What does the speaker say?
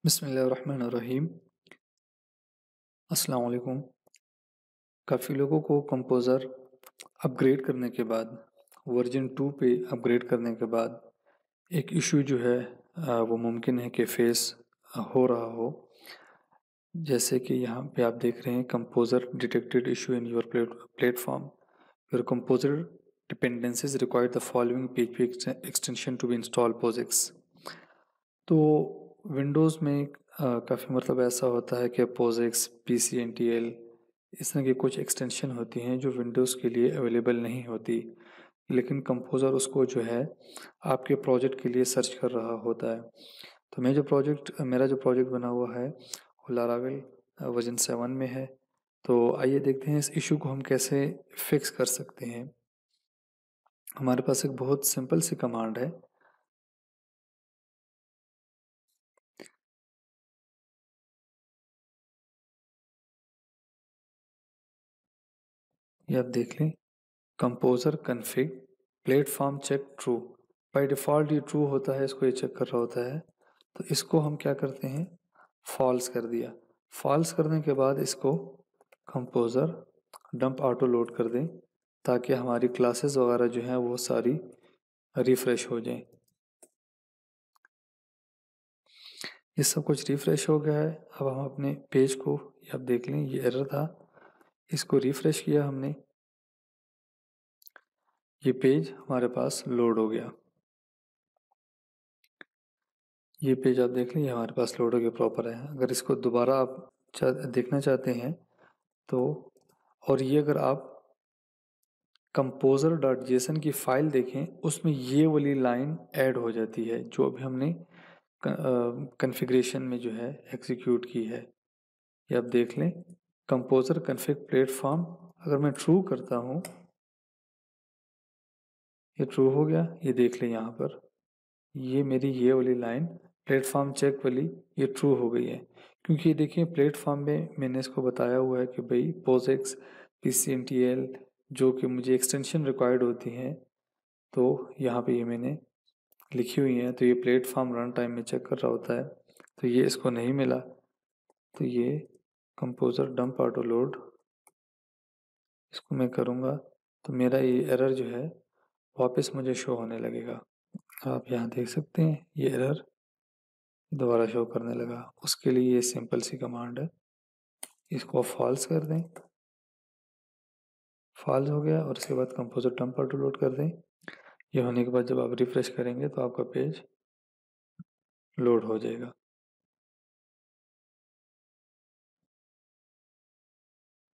बिस्मिल्लाहिर्रहमानिर्रहीम। अस्सलाम वालेकुम। काफ़ी लोगों को कंपोज़र अपग्रेड करने के बाद वर्ज़न 2 पे अपग्रेड करने के बाद एक इशू जो है वो मुमकिन है कि फ़ेस हो रहा हो। जैसे कि यहाँ पे आप देख रहे हैं composer detected issue in your platform. Your composer dependencies require the following PHP extension to be install POSIX। तो विंडोज़ में काफ़ी मतलब ऐसा होता है कि POSIX, PCNTL इस तरह की कुछ एक्सटेंशन होती हैं जो विंडोज़ के लिए अवेलेबल नहीं होती, लेकिन कंपोज़र उसको जो है आपके प्रोजेक्ट के लिए सर्च कर रहा होता है। तो मेरा जो प्रोजेक्ट बना हुआ है वो लारावेल वर्ज़न 7 में है। तो आइए देखते हैं इस इशू को हम कैसे फिक्स कर सकते हैं। हमारे पास एक बहुत सिंपल सी कमांड है। ये आप देख लें, composer config platform check true. By default ये ट्रू होता है, इसको ये चेक कर रहा होता है। तो इसको हम क्या करते हैं, फ़ॉल्स कर दिया। फ़ॉल्स करने के बाद इसको कंपोज़र डंप ऑटो लोड कर दें ताकि हमारी क्लासेस वगैरह जो हैं वो सारी रिफ़्रेश हो जाएँ। ये सब कुछ रिफ़्रेश हो गया है। अब हम अपने पेज को, ये आप देख लें, ये एरर था, इसको रिफ़्रेश किया हमने, ये पेज हमारे पास लोड हो गया। ये पेज आप देख लें, ये हमारे पास लोड हो गया प्रॉपर है। अगर इसको दोबारा आप देखना चाहते हैं तो, और ये अगर आप कंपोज़र डॉट जेसन की फ़ाइल देखें, उसमें ये वाली लाइन ऐड हो जाती है जो अभी हमने कॉन्फ़िगरेशन में जो है एग्जीक्यूट की है। ये आप देख लें, कंपोज़र कॉन्फ़िग प्लेटफ़ॉर्म, अगर मैं ट्रू करता हूँ, ये ट्रू हो गया। ये देख लें यहाँ पर, ये मेरी ये वाली लाइन प्लेटफॉर्म चेक वाली ये ट्रू हो गई है, क्योंकि ये देखिए प्लेटफॉर्म में मैंने इसको बताया हुआ है कि भाई POSIX, PCNTL जो कि मुझे एक्सटेंशन रिक्वायर्ड होती हैं, तो यहाँ पे ये मैंने लिखी हुई हैं। तो ये प्लेटफॉर्म रन टाइम में चेक कर रहा होता है, तो ये इसको नहीं मिला, तो ये कंपोज़र डंप ऑटो लोड इसको मैं करूँगा तो मेरा ये एरर जो है वापस मुझे शो होने लगेगा। आप यहाँ देख सकते हैं ये एरर दोबारा शो करने लगा। उसके लिए ये सिंपल सी कमांड है, इसको फॉल्स कर दें, फॉल्स हो गया, और उसके बाद कंपोज़र डंप ऑटो लोड कर दें। ये होने के बाद जब आप रिफ्रेश करेंगे तो आपका पेज लोड हो जाएगा।